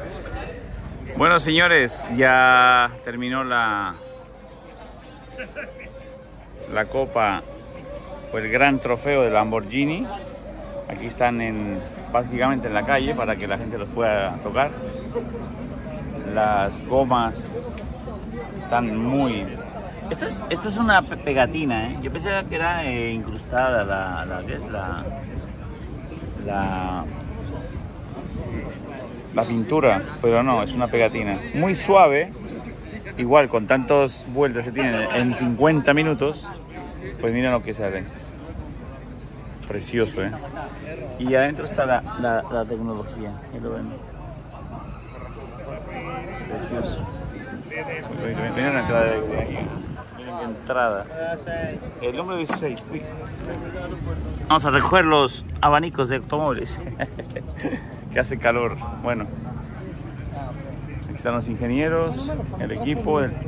Bueno, señores, ya terminó la copa o el gran trofeo de Lamborghini. Aquí están prácticamente en la calle para que la gente los pueda tocar. Las gomas están muy... Esto es una pegatina, ¿eh? Yo pensaba que era incrustada la pintura, pero no, es una pegatina. Muy suave, igual con tantas vueltas que tienen en 50 minutos, pues miren lo que sale. Precioso, ¿eh? Y adentro está la tecnología, ahí lo ven. Precioso. Miren la entrada de aquí. Miren qué entrada. El número 16. Uy. Vamos a recoger los abanicos de automóviles. Que hace calor. Bueno, aquí están los ingenieros, el equipo. Miren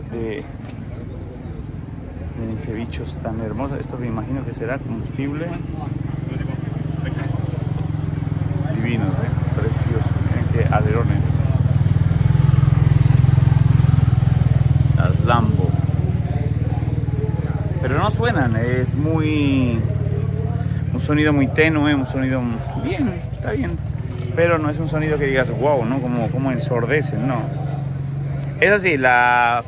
qué bichos tan hermosos. Esto me imagino que será combustible. Divinos, preciosos. Miren qué alerones. Las Lambo. Pero no suenan, es un sonido muy tenue, un sonido bien, está bien. Pero no es un sonido que digas wow, ¿no? Como ensordecen, no. Eso sí, la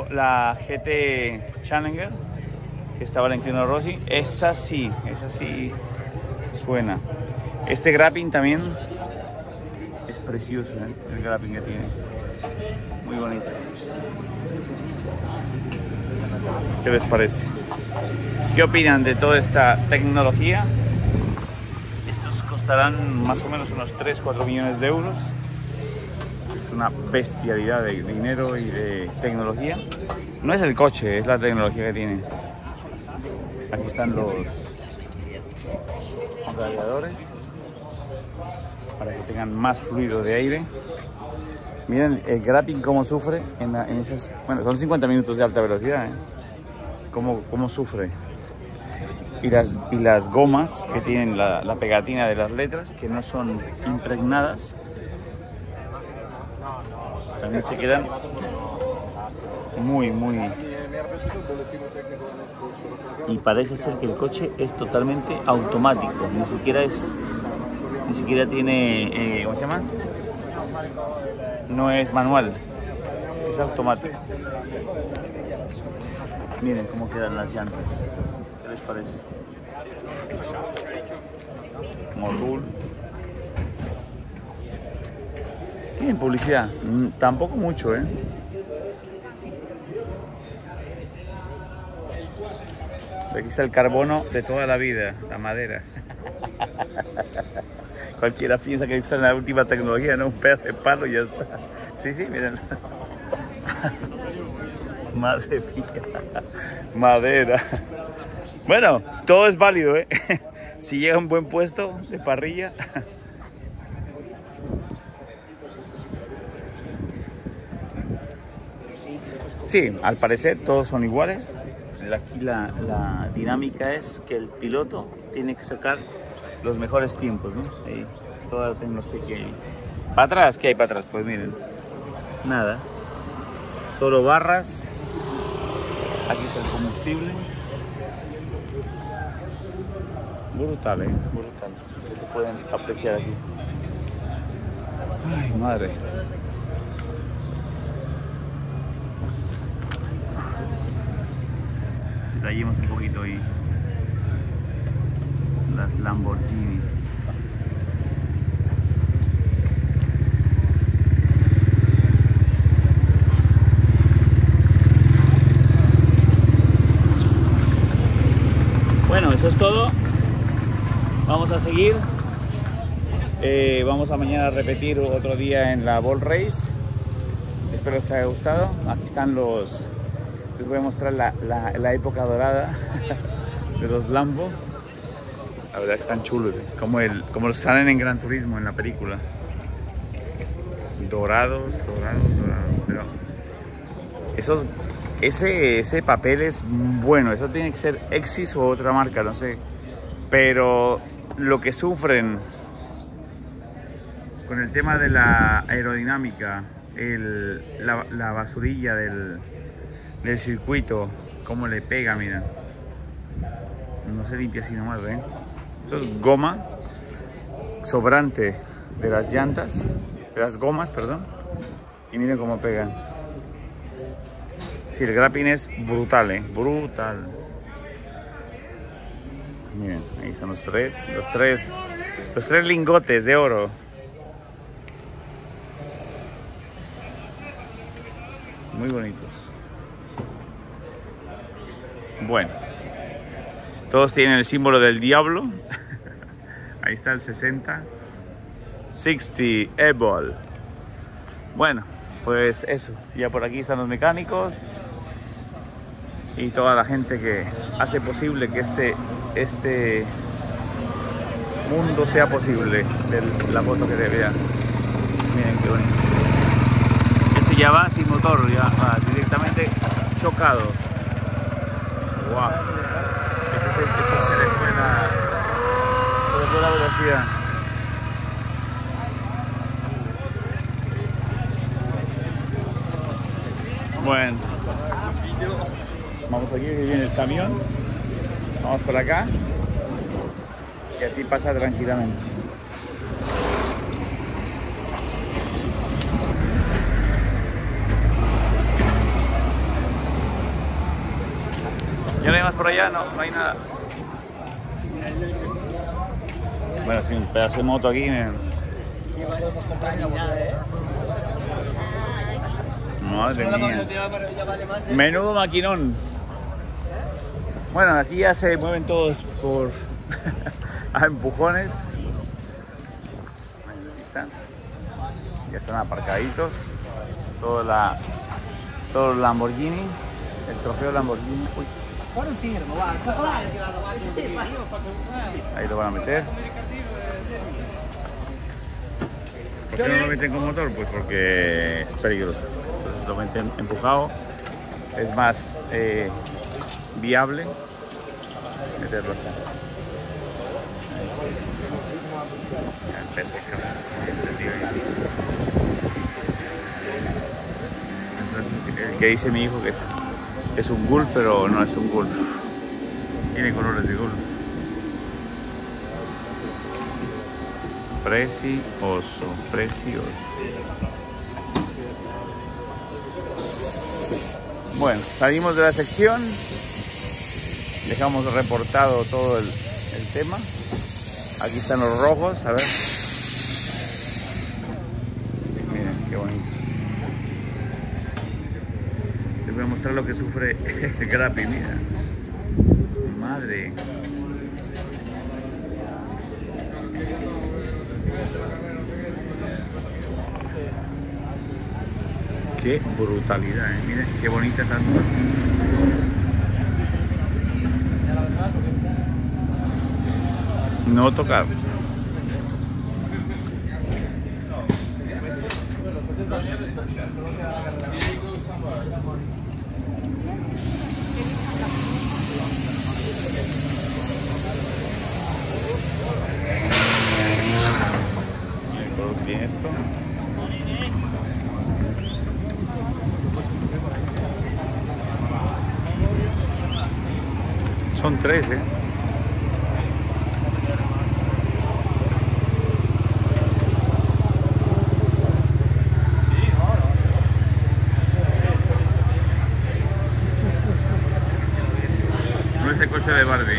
GT Challenger, que estaba en Valentino Rossi, esa sí suena. Este grappling también es precioso, ¿eh? El grappling que tiene. Muy bonito. ¿Qué les parece? ¿Qué opinan de toda esta tecnología? Estos costarán más o menos unos 3-4 millones de euros. Es una bestialidad de dinero y de tecnología. No es el coche, es la tecnología que tiene. Aquí están los radiadores para que tengan más fluido de aire. Miren el grappling cómo sufre en esas... Bueno, son 50 minutos de alta velocidad, ¿eh? Cómo sufre. Y las gomas que tienen la pegatina de las letras, que no son impregnadas, también se quedan muy... Y parece ser que el coche es totalmente automático, ni siquiera tiene, ¿cómo se llama? No es manual, es automático. Miren cómo quedan las llantas. ¿Qué les parece? Motul. ¿Tienen publicidad? Tampoco mucho, ¿eh? Aquí está el carbono de toda la vida, la madera. Cualquiera piensa que usan la última tecnología, ¿no? Un pedazo de palo y ya está. Sí, miren. Madre mía. Madera. Bueno, todo es válido, ¿eh? Si llega a un buen puesto de parrilla. Sí, al parecer todos son iguales. Aquí la dinámica es que el piloto tiene que sacar los mejores tiempos, ¿no? Ahí, toda la tecnología que hay. ¿Para atrás? ¿Qué hay para atrás? Pues miren, nada. Solo barras. Aquí está el combustible. Brutal, brutal. Que se pueden apreciar aquí. Ay, madre. Detallemos un poquito ahí las Lamborghini. Bueno, eso es todo. Vamos a seguir. Vamos a mañana repetir otro día en la Ball Race. Espero que os haya gustado. Aquí están los... Les voy a mostrar la época dorada de los Lambo. La verdad que están chulos, ¿eh? Como los salen en Gran Turismo, en la película. Dorados. Pero ese papel es bueno. Eso tiene que ser Exis o otra marca, no sé. Pero lo que sufren con el tema de la aerodinámica, la basurilla del circuito, cómo le pega, mira. No se limpia así nomás, ¿eh? Eso es goma sobrante de las llantas, de las gomas, perdón. Y miren cómo pegan. Sí, el grappling es brutal, ¿eh? Brutal. Miren, ahí están los tres lingotes de oro. Muy bonitos. Bueno, todos tienen el símbolo del diablo. Ahí está el 60 Ebol. Bueno, pues eso. Ya por aquí están los mecánicos y toda la gente que hace posible que este mundo sea posible. De la foto que te vean. Miren qué bonito. Este ya va sin motor, ya va directamente chocado. Wow. Este se le fue la velocidad. Bueno, vamos aquí, que viene el camión. Vamos por acá y así pasa tranquilamente. ¿Ya no hay más por allá? No, no hay nada. Bueno, sí, un pedazo de moto aquí. Madre mía. Menudo maquinón. Bueno, aquí ya se mueven todos por a empujones. Ahí están. Ya están aparcaditos. Todo el Lamborghini. El trofeo Lamborghini. Uy. Ahí lo van a meter. ¿Por qué no lo meten con motor? Pues porque es peligroso. Entonces lo meten empujado. Es más viable meterlo acá. El peso el que dice mi hijo que es un Gulf, pero no es un Gulf. Tiene colores de Gulf. Precioso, precioso. Bueno, salimos de la sección. Dejamos reportado todo el tema. Aquí están los rojos, a ver. Miren, qué bonitos. Les voy a mostrar lo que sufre el Grappi, mira. Madre. Qué brutalidad, miren qué bonita está. No tocar. Bien esto. Son tres, No es el coche de Barbie,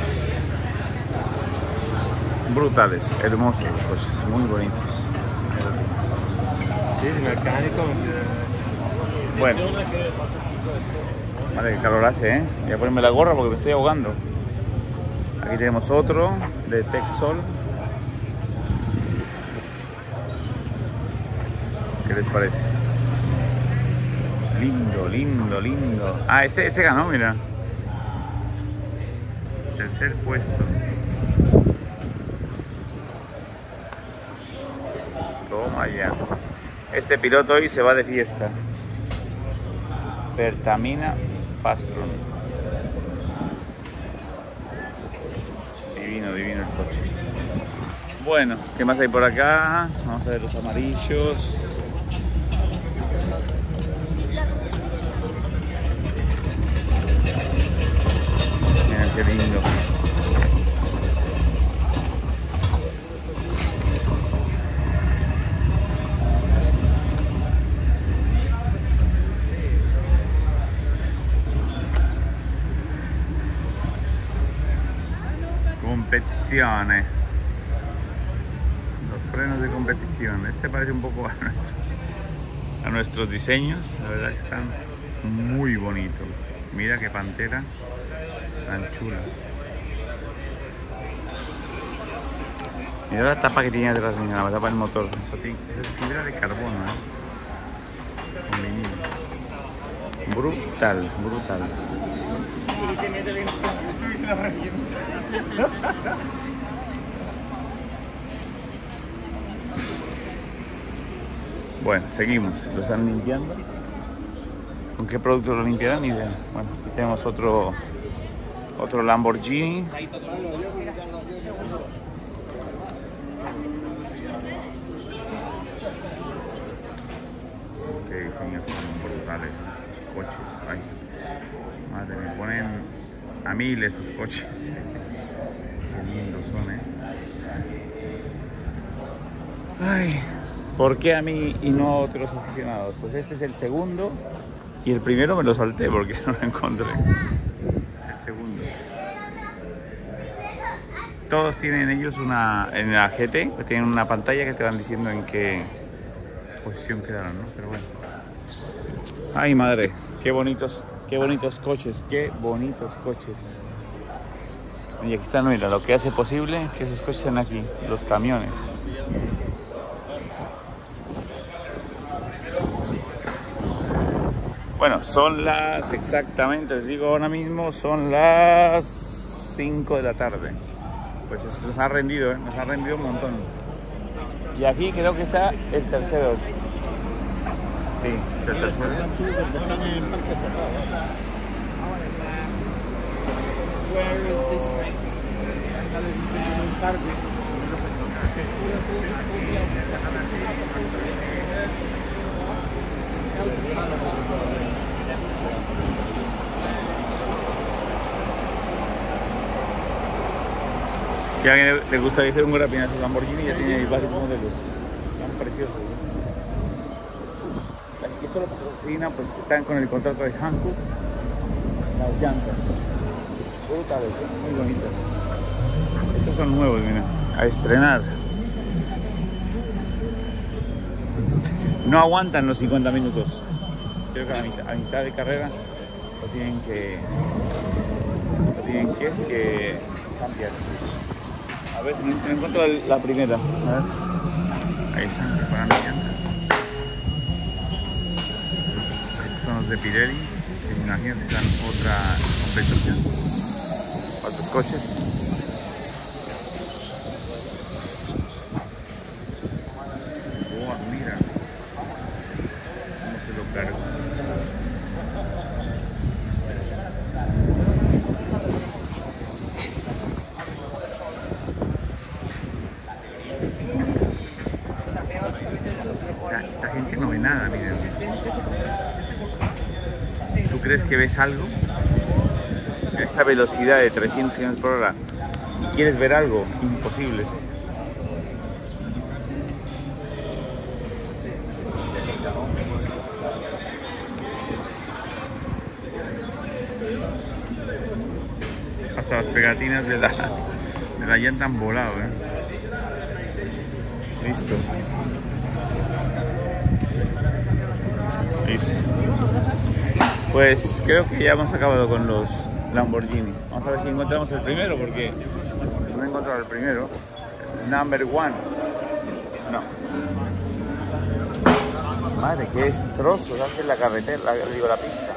Brutales, hermosos los coches, muy bonitos. Sí, mecánico. Bueno. Vale, qué calor hace, Voy a ponerme la gorra porque me estoy ahogando. Aquí tenemos otro de Texol. ¿Qué les parece? Lindo, lindo, lindo. Ah, este ganó, mira. Tercer puesto. Toma ya. Este piloto hoy se va de fiesta. Pertamina Fastron. Divino, divino el coche. Bueno, ¿qué más hay por acá? Vamos a ver los amarillos. Mira qué lindo. Competiciones. Los frenos de competición. Este parece un poco a nuestros diseños. La verdad que están muy bonitos. Mira qué pantera tan chula. Mira la tapa que tiene detrás, mira, la tapa del motor. Eso es fibra de carbono, con vinilo. Brutal, brutal. Bueno, seguimos. Lo están limpiando. ¿Con qué producto lo limpiarán? Ni idea. Bueno, aquí tenemos otro Lamborghini. Qué diseños tan brutales estos coches. Ay, madre, me ponen a mil estos coches. Qué lindos son, Ay, ¿por qué a mí y no a otros aficionados? Pues este es el segundo y el primero me lo salté porque no lo encontré. Es el segundo. Todos tienen ellos en la GT, tienen una pantalla que te van diciendo en qué posición quedaron, ¿no? Pero bueno. Ay, madre, qué bonitos coches, qué bonitos coches. Y aquí está, mira, lo que hace posible que esos coches estén aquí, los camiones. Bueno, son las, exactamente, les digo ahora mismo, son las 5 de la tarde. Pues eso nos ha rendido, nos ha rendido un montón. Y aquí creo que está el tercero. Sí, es el tercero. Where is this race? Si a alguien le gustaría hacer un grapinazo Lamborghini, ya tiene varios modelos tan preciosos. Esto lo patrocina, pues están con el contrato de Hankook. Las llantas brutales, muy bonitas. Estos son nuevos, mira, a estrenar. No aguantan los 50 minutos. Creo que a mitad de carrera lo tienen que cambiar. A ver, no encuentro la primera. A ver. Ahí están preparando llantas. Estos son los de Pirelli. Me imagino que serán otra competición. Otros coches. Oh, mira cómo se lo carga. Esta gente no ve nada, miren. ¿Tú crees que ves algo? A esa velocidad de 300 km por hora y quieres ver algo, imposible. Hasta las pegatinas de la llanta han volado, Listo. Listo. Pues creo que ya hemos acabado con los Lamborghini. Vamos a ver si encontramos el primero, porque no he encontrado el primero. Number one. No. Madre, qué destrozos hace la carretera, la pista.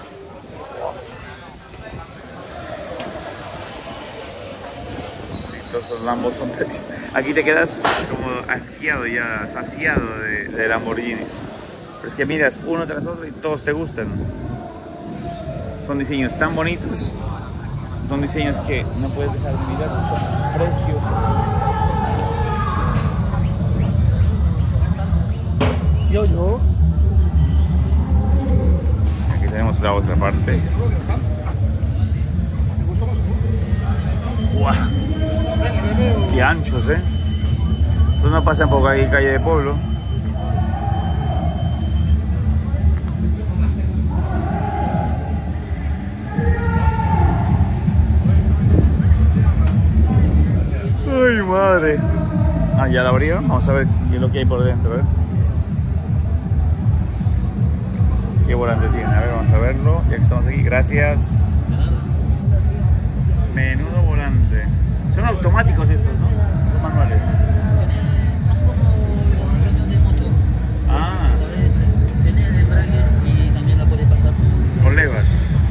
Sí, todos los Lambos son preciosos. Aquí te quedas como asqueado ya, saciado de Lamborghini. Pero es que miras uno tras otro y todos te gustan. Son diseños tan bonitos, son diseños que no puedes dejar de mirar, son preciosos. Yo. Aquí tenemos la otra parte. ¡Guau! ¡Qué anchos, eh! Pues no pasan por aquí calle de pueblo. ¡Ay, madre! Ah, ya la abrieron. Vamos a ver qué es lo que hay por dentro, ¿eh? Qué volante tiene. A ver, vamos a verlo. Ya que estamos aquí, gracias. Menudo volante. Son automáticos estos, ¿no? Son manuales. Son como cambios de motor. Ah, Tiene el embrague y también la puede pasar. con levas.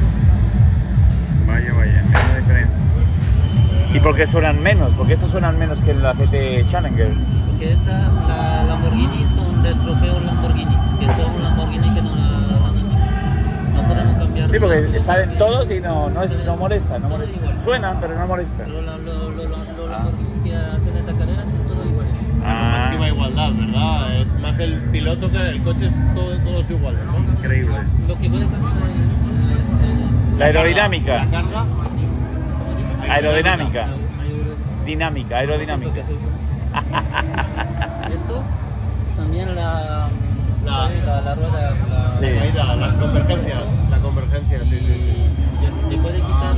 Vaya, menuda diferencia. ¿Y por qué suenan menos? Porque estos suenan menos que la GT Challenger. Porque la Lamborghini son del trofeo Lamborghini, que son Lamborghini que no la dan así. No podemos cambiar. Sí, porque salen todos y no molesta, no molesta. Igual. Suenan, pero no molesta. Pero los Lamborghini que hacen esta carrera son todos iguales. Ah, Máxima igualdad, ¿verdad? Es más el piloto que el coche, es todos iguales, ¿no? increíble. Lo que puede cambiar es La aerodinámica. La carga. Aerodinámica. Dinámica, aerodinámica. Esto también la rueda, Sí. La caída, las convergencias. La convergencia, sí. le puede quitar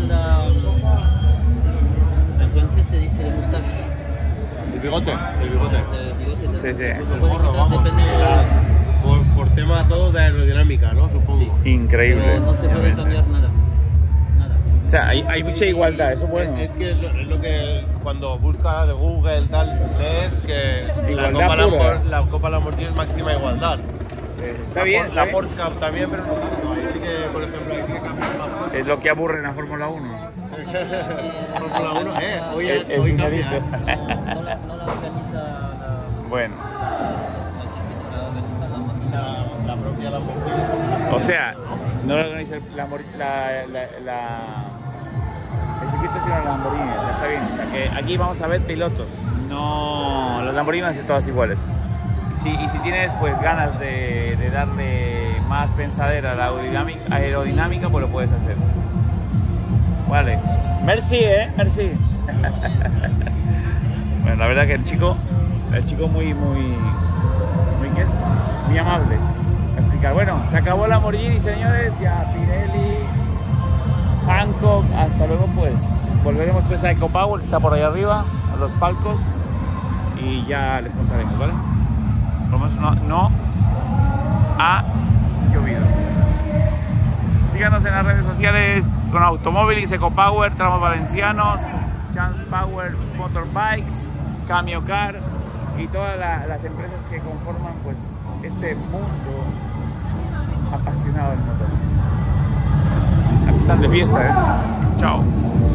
en francés se dice el moustache, El bigote. el bigote. Sí, sí. Lo puede Gorro, quitar, vamos. depende de Por tema todo de aerodinámica, ¿no? Supongo. Increíble. pero no se Ya puede ves. cambiar nada. O sea, hay mucha igualdad, eso es bueno. Es que es lo que cuando buscas de Google tal, lees que Igualdad pura. La Copa Lamborghini es máxima igualdad. Sí, está bien, está La bien. Porsche Cup también, pero no tanto. Ahí sí que, por ejemplo, ahí sí que cambian más cosas. Es lo que aburre en la Fórmula 1. Fórmula 1, hoy Es hoy dinerito. cambia. No la organiza Bueno, la organiza La propia Lamborghini. o sea, no lo organiza el circuito, sino la Lamborghini, o sea, está bien. O sea, que aquí vamos a ver pilotos, no las Lamborghini van a ser todas iguales. Y si tienes pues ganas de darle más pensadera a la aerodinámica, pues lo puedes hacer. Vale. Merci, merci. Bueno, la verdad que el chico muy ¿qué es? Muy amable. A explicar. Bueno, se acabó la Lamborghini, señores, ya Pirelli, Hankook, hasta luego pues. Volveremos pues a EcoPower, que está por ahí arriba, a los palcos, y ya les contaremos, ¿vale? Por lo menos no ha llovido. Síganos en las redes sociales con Automóvilis, EcoPower, Tramos Valencianos, Chance Power Motorbikes, Camio Car y todas las empresas que conforman pues este mundo apasionado del motor. Aquí están de fiesta, ¿eh? Chao.